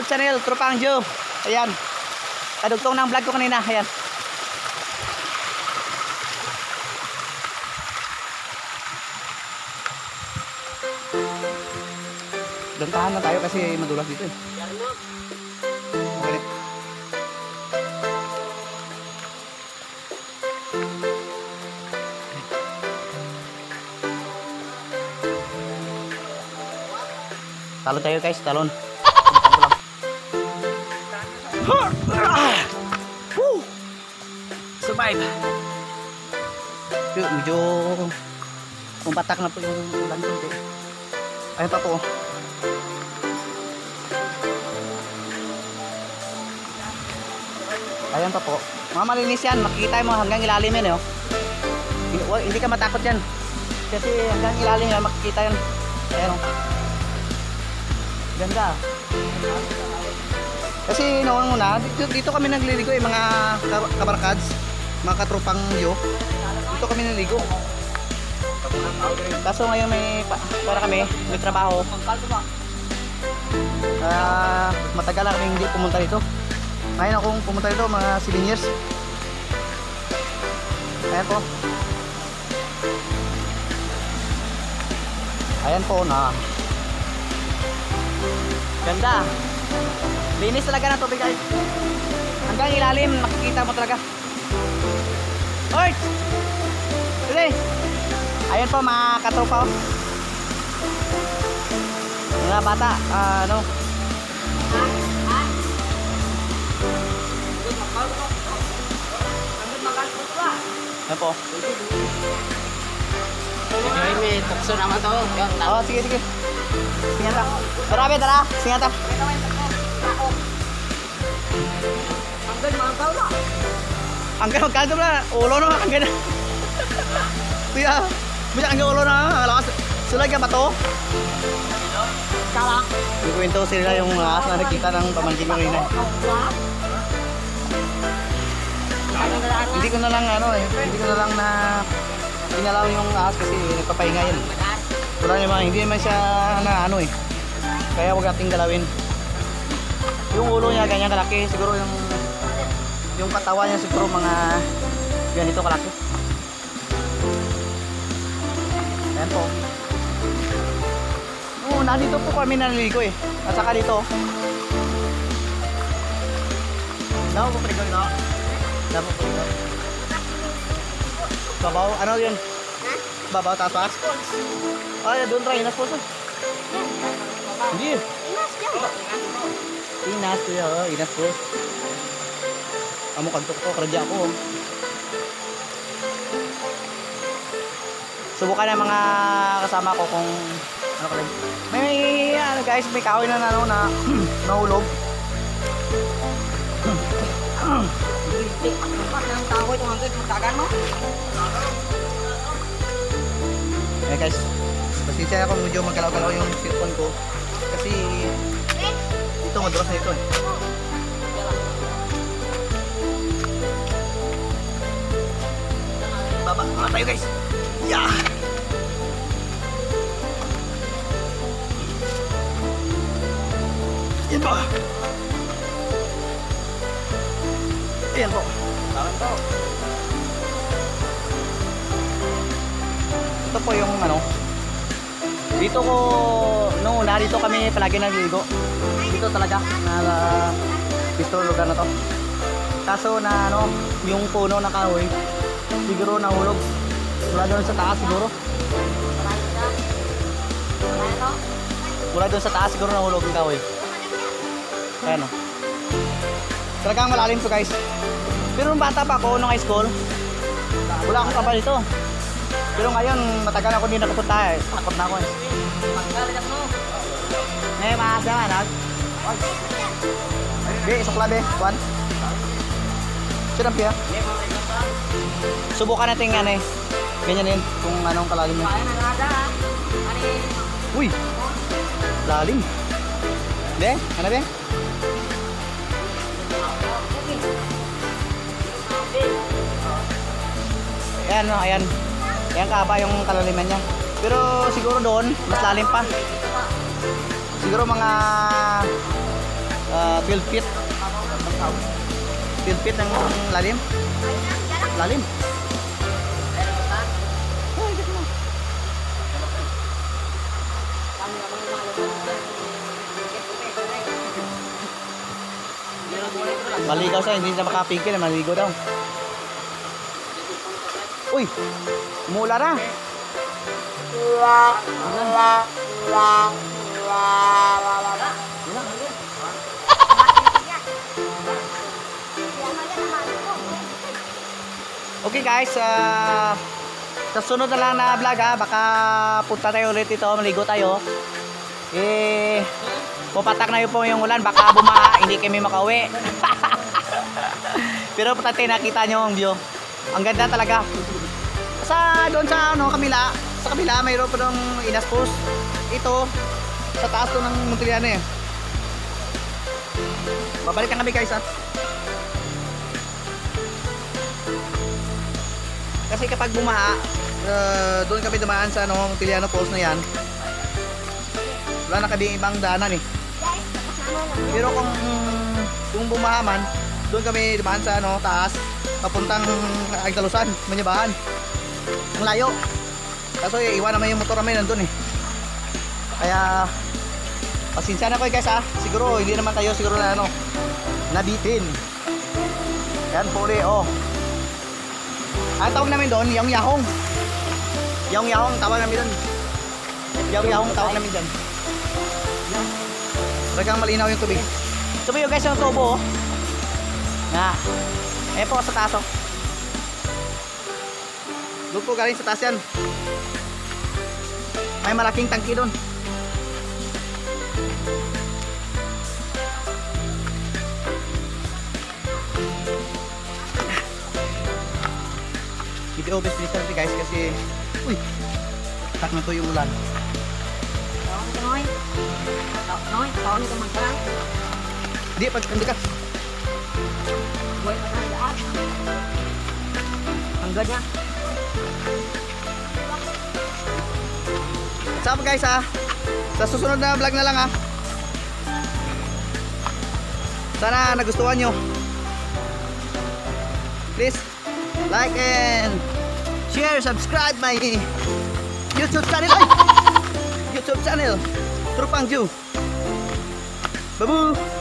YouTube channel, Tropang Joe. Ayan. Kadugtong ng vlog ko kanina. Ayan. Dantahan na tayo kasi madulas dito eh. Okay. Talon tayo guys, talon. Survive. Medyo pumpatak na po yung ulan dito. Ayun pa po. Ayan pa po. Mga malinis yan. Makikita mo hanggang ilalim yan. Hindi ka matakot yan. Kasi hanggang ilalim yan makikita yan. Ayan o. Ganda. Kasi noong una, dito kami nagliligo eh, mga kabarkads, mga katropang yo. Dito kami naligo. Kaso ngayon para kami, may trabaho. Matagal na kami hindi pumunta dito. Ngayon akong pumunta dito, mga 7 years. Ayan po. Ayan po na. Ganda. Linis talaga ng tubig guys. Hanggang ilalim, makikita mo talaga. Ort! Sige. Ayan po mga katropa. Mga bata, ano? Ayan po. May tukso naman to. Oh, sige, sige. Singata. Marami, tara. Singata. Hanggang magkano na. Ulo na. Hanggang na. Kuya. Bisa hanggang ulo na. Lakas. Sulag ka ba to? Kalak. Ikuwento sila yung ahas na nakita ng pamangkin ko rin. Hindi ko na lang ano eh. Hindi ko na lang na pinalaw yung ahas kasi nagpapahinga yan. Wala naman, hindi naman siya na ano eh. Kaya huwag nating galawin. Yung ulo niya ganyan kalaki, siguro yung katawan niya siguro mga ganito kalaki. Ayan po. Oo, nandito po kami naliligo eh. At saka dito. Daw po paligo dito. Daw po paligo. Babaw, ano yun? Babaw taas? Ay, doon tayo, inas po ito. Hindi. Inas po yun, inas po. Amo kantok ko, kradya ako. Subukan na mga kasama ko kung ano ka lang. May ano guys, may kahoy na ano na nahulog. Ang kahoy itong hanggang magdagan mo. Eh guys, pasensya ako medyo magkalaw-kalaw yung cellphone ko kasi ito madulas na ito eh. Baba, mga tayo guys. Yeah! Yan po. Yan po. Tawag po. Ito po yung ano. Dito ko no, dito kami palagi nagliligo. Dito talaga na dito lugar na to. Kaso na ano, yung puno na kahoy siguro nahulog. Wala doon sa taas siguro. Wala doon sa taas siguro nahulog yung kahoy. Ayan o. Talagang malalim to guys. Pero nung bata pa ako, nung high school, wala akong kaba dito. Pero ngayon, matagal ako din nakapunta eh. Takot na ako eh. Eh, maasa nga nag. Be, isokla be. Juan. Sinap ya? Subukan natin nga eh. Ganyan din. Kung anong kalalim niya. Uy! Lalim. Be, ano be? Ayan no, ayan. Ayan kaba yung kalaliman niya. Pero siguro doon, mas lalim pa. Siguro mga 12 feet. 12 feet ang lalim. Lalim. Maligaw siya, hindi siya makapigil, maligo daw. Uy, mula na. Okay guys, sa sunod na lang na vlog baka punta tayo ulit dito, maligo tayo. Pupatak na yun po yung ulan, baka bumaha, hindi kami makauwi. Pero patay nakita nyo ang view. Ang ganda talaga. Doon sa kabila mayroon pa ng Inas Falls. Ito sa taas to ng Montiliano eh. Babalikan kami guys Kasi kapag bumaha, doon kami dumaan sa Montiliano Falls na yan. Wala na kami ibang daanan eh. Pero kung bumaha man, doon kami dumaan sa taas, papuntang Agdalusan, Manyabahan. Ang layo. Kaso iwan naman yung motor namin nandun eh. Kaya pasensya na ko guys Siguro hindi naman kayo siguro na nabitin. Yan puli ang tawag namin doon, yaong-yahong. Yaong-yahong tawag namin doon. Yaong-yahong tawag namin dyan. Talagang malinaw yung tubig. Ito po guys yung tubo Ayan po sa taas Doon po galing sa taas yan. May malaking tangki doon. Video best natin guys kasi tak na to yung ulan. Tahun itu mangkang. Di dekat. Buat pekerjaan. Angganya. What's up guys Sa susunod na vlog na lang Sana nagustuhan nyo. Please like and share, subscribe my YouTube channel. YouTube channel Trupang Ju. Babu.